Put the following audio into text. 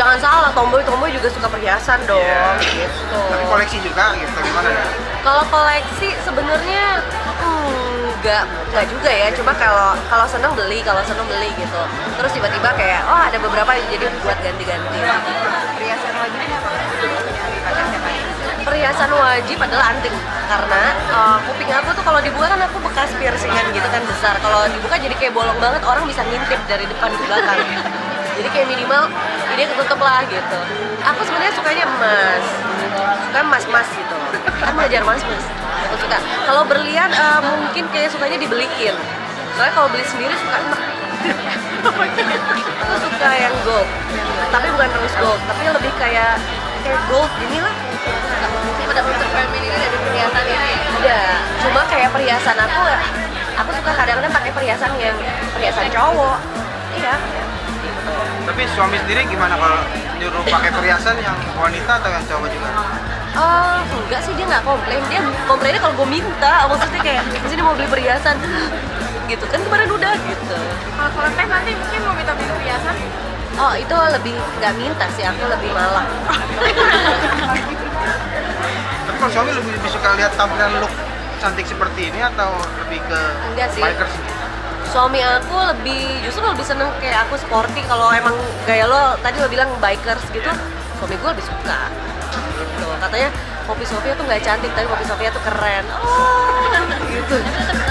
Jangan salah, tomboy juga suka perhiasan dong, gitu. Tapi koleksi juga gitu, gimana nih? Kalau koleksi sebenarnya enggak juga ya. Cuma kalau seneng beli gitu. Terus tiba-tiba kayak ada beberapa jadi buat ganti-ganti. Perhiasan wajibnya apa? Dipakai siapa? Perhiasan wajib adalah anting karena kuping aku tuh kalau dibuka kan aku bekas piercingan gitu kan besar. Kalau dibuka jadi kayak bolong banget, orang bisa ngintip dari depan ke belakang. Jadi kayak minimal ini ketutup lah gitu. Aku sebenarnya sukanya emas, suka emas gitu. Kan belajar emas. Aku suka. Kalau berlian mungkin kayak sukanya dibeliin. Soalnya kalau beli sendiri suka enak. Aku suka yang gold, tapi bukan rose gold, tapi lebih kayak gold gini lah. Pada unsur femininnya dari perhiasan ini. Ada, cuma kayak perhiasan aku suka kadang-kadang pakai perhiasan cowok. Iya. Tapi suami sendiri gimana kalau nyuruh pakai perhiasan yang wanita atau yang cowok juga? Enggak sih, dia nggak komplain. Dia komplainnya kalau gue minta, maksudnya kayak kesini mau beli perhiasan gitu kan, kemarin udah gitu. Kalau teh nanti mungkin mau minta beli perhiasan. Oh, itu lebih nggak minta sih, aku lebih malah. Tapi kalau suami lebih suka lihat tampilan look cantik seperti ini atau lebih ke Enggak sih. bikers? Suami aku justru lebih seneng kayak aku sporty. Kalau emang gaya lo tadi lo bilang bikers gitu, suami gue lebih suka gitu. Katanya Poppy Sofia tuh nggak cantik, tapi Poppy Sofia tuh keren. Oh gitu.